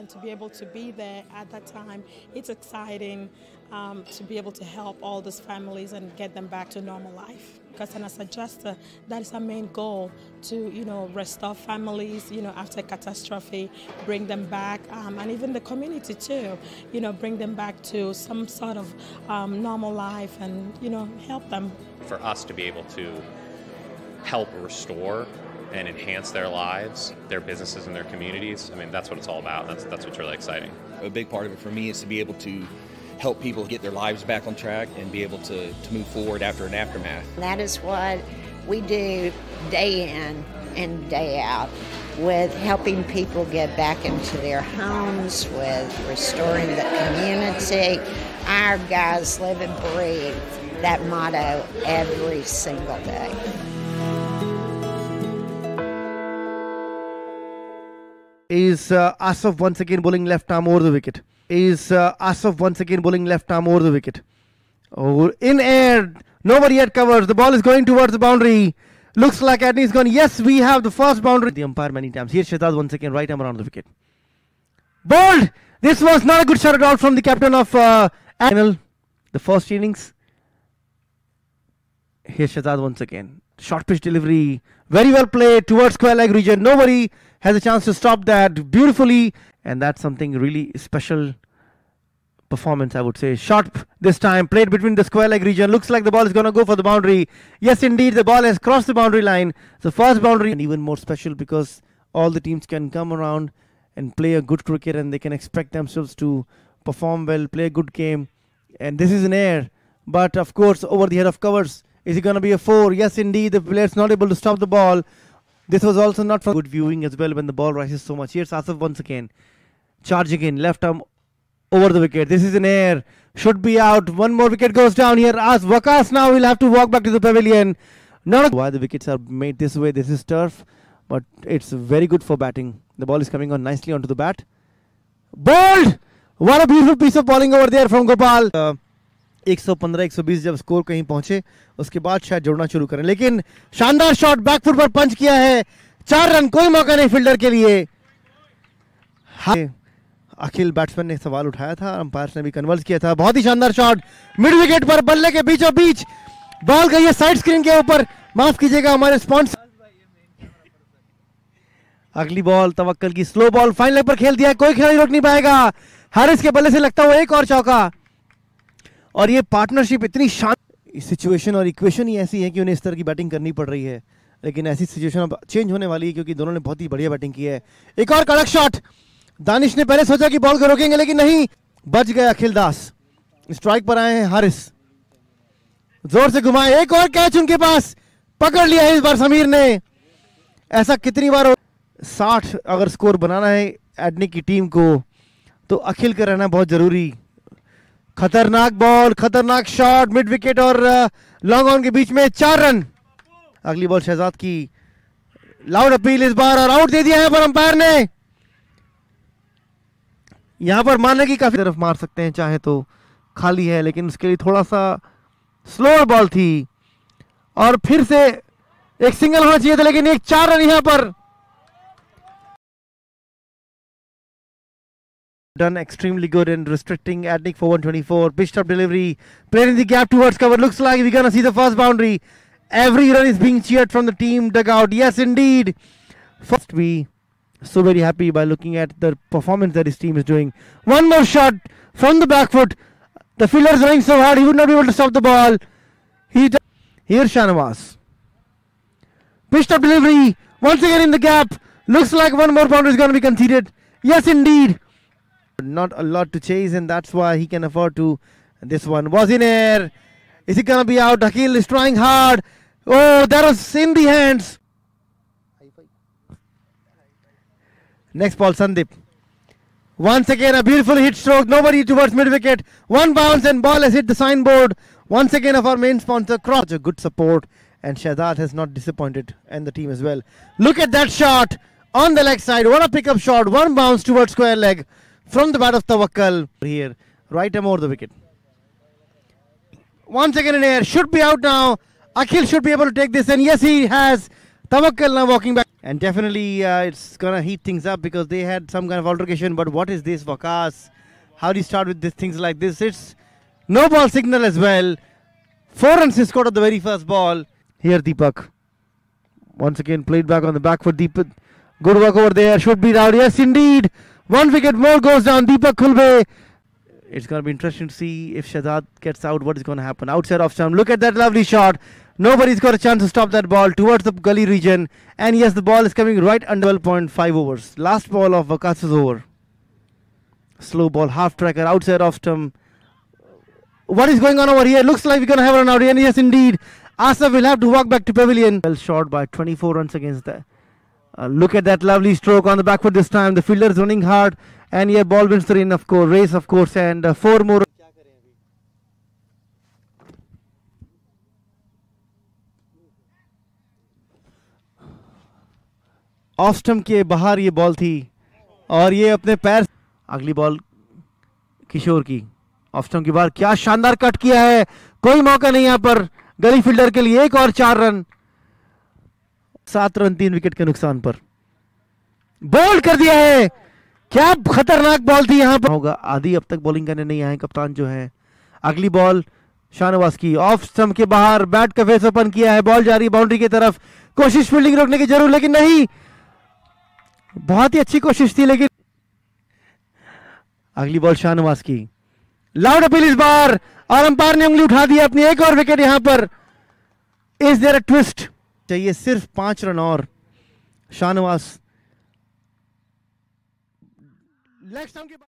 and to be able to be there at that time, it's exciting to be able to help all these families and get them back to normal life. Because as a adjuster, that is our main goal, to restore families after catastrophe, bring them back, and even the community too, bring them back to some sort of normal life and help them. For us to be able to help restore and enhance their lives, their businesses, and their communities, I mean, that's what it's all about. That's what's really exciting. A big part of it for me is to be able to help people get their lives back on track and be able to move forward after an aftermath. That is what we do day in and day out, with helping people get back into their homes, with restoring the community. Our guys live and breathe that motto every single day. Is Asaf once again bowling left arm over the wicket. Is Asaf once again bowling left arm over the wicket. Oh, in air, nobody yet covers. The ball is going towards the boundary. Looks like ADNIC is gone. Yes, we have the first boundary. The umpire many times. Here's Shehzad once again, right arm around the wicket. Bowled! This was not a good shot at all from the captain of ADNIC. The first innings. Here's Shehzad once again. Short pitch delivery. Very well played towards square leg region. Nobody has a chance to stop that beautifully. And that's something really special performance, I would say. Shot this time, played between the square leg region. Looks like the ball is going to go for the boundary. Yes, indeed, the ball has crossed the boundary line. The first boundary, and even more special because all the teams can come around and play a good cricket, and they can expect themselves to perform well, play a good game. And this is an air, but of course, over the head of covers. Is it going to be a 4? Yes, indeed, the player's not able to stop the ball. This was also not from good viewing as well when the ball rises so much. Here's Asaf once again. Charge again, left arm over the wicket. This is an air. Should be out. One more wicket goes down here. As Waqas now will have to walk back to the pavilion. Not why the wickets are made this way. This is turf, but it's very good for batting. The ball is coming on nicely onto the bat. Bowled! What a beautiful piece of bowling over there from Gopal. 115-120 जब score कहीं पहुंचे उसके बाद शायद जोड़ना शुरू करें, लेकिन शानदार शॉट बैकफुट पर पंच किया है. 4 रन, कोई मौका नहीं फील्डर के लिए. अखिल बैट्समैन ने सवाल उठाया था, अंपायर ने भी कन्वर्स किया था. बहुत ही शानदार शॉट मिड विकेट पर, बल्ले के बीचों बीच बॉल गई है साइड स्क्रीन के ऊपर. माफ कीजिएगा हमारे स्पॉन्सर. अगली बॉल तवक्कल की स्लो बॉल फाइन लेग पर खेल दिया. कोई खिलाड़ी रोक नहीं पाएगा. हारिस के बल्ले से लगता हुआ एक और चौका. और ये पार्टनरशिप इतनी शान सिचुएशन और इक्वेशन ही ऐसी है कि उन्हें इस तरह की बैटिंग करनी पड़ रही है, लेकिन ऐसी सिचुएशन अब चेंज होने वाली है क्योंकि दोनों ने बहुत ही बढ़िया बैटिंग की है. एक और कड़क शॉट. दानिश ने पहले सोचा कि बॉल को रोकेंगे, लेकिन नहीं, बच गए अखिल दास. स्ट्राइक पर आए हैं हारिस. जोर से घुमाए. एक और कैच उनके पास, पकड़ लिया है इस बार समीर ने. ऐसा कितनी बार 60 अगर स्कोर बनाना है एडनिक की टीम को तो अखिल का रहना बहुत जरूरी. खतरनाक बॉल, खतरनाक शॉट मिड विकेट और लॉन्ग ऑन के बीच में 4 रन. अगली बॉल शहजाद की. लाउड अपील इस बार और आउट दे दिया है पर अंपायर ने. यहां पर मारने की काफी तरफ मार सकते हैं चाहे तो, खाली है, लेकिन उसके लिए थोड़ा सा स्लोअर बॉल थी. और फिर से एक सिंगल होना चाहिए था, लेकिन एक 4 रन यहां पर. Done extremely good in restricting ADNIC for 124. Pitched up delivery, played in the gap towards cover. Looks like we're gonna see the first boundary. Every run is being cheered from the team dugout. Yes, indeed. First, we so very happy by looking at the performance that his team is doing. One more shot from the back foot. The fielder is running so hard he would not be able to stop the ball. Here Shahnawaz. Pitched up delivery once again in the gap. Looks like one more boundary is going to be conceded. Yes, indeed. Not a lot to chase, and that's why he can afford to. This one was in air. Is it gonna be out? Akhil is trying hard. Oh, that was in the hands. Next ball, Sandeep. Once again, a beautiful hit stroke. Nobody towards mid wicket. One bounce and ball has hit the signboard. Once again, of our main sponsor, Cross. A good support, and Shahzad has not disappointed, and the team as well. Look at that shot on the leg side. What a pickup shot. One bounce towards square leg from the bat of Tawakkal. Here, right arm over the wicket. Once again in air, should be out now. Akhil should be able to take this, and yes, he has. Tawakkal now walking back. And definitely it's going to heat things up because they had some kind of altercation. But what is this, Waqas? How do you start with things like this? It's no ball signal as well. 4 runs he scored at the very first ball. Here Deepak. Once again played back on the back foot. Deepak. Good work over there. Should be out. Yes, indeed. 1 wicket more goes down. Deepak Khulbe. It's going to be interesting to see if Shahzad gets out. What is going to happen? Outside off stump. Look at that lovely shot. Nobody's got a chance to stop that ball towards the gully region. And yes, the ball is coming right under 12.5 overs. Last ball of Waqas is over. Slow ball, half tracker, outside off stump. What is going on over here? Looks like we're going to have a run out. And yes, indeed. Asaf will have to walk back to pavilion. Well short by 24 runs against that. Look at that lovely stroke on the back foot this time. The fielder is running hard. And yeah, ball wins the race, of course. And 4 more. Off stump के बाहर ये ball थी और ये अपने पैर. अगली ball किशोर की ऑफ स्टंप के बाहर. क्या शानदार कट किया है. कोई मौका नहीं यहां पर गली फील्डर के लिए. एक और 4 रन. 7 रन 3 विकेट के नुकसान पर. बोल्ड कर दिया है. क्या खतरनाक बॉल थी यहां पर. होगा आदि अब तक बॉलिंग करने नहीं आए कप्तान जो है. अगली बॉल शाहनवाज की ऑफ स्टंप के बाहर. बैट का फेस ओपन किया है. बॉल जा रही है बाउंड्री की तरफ. कोशिश फील्डिंग रोकने की जरूर लेकिन नहीं. बहुत ही अच्छी कोशिश थी लेकिन. अगली बॉल शाहनवाज की. लाउड अपील इस बार और अंपायर ने उंगली उठा दी अपनी. एक और विकेट यहां पर. Is there a twist. चाहिए सिर्फ 5 रन और. शाहनवाज लेग स्टंप के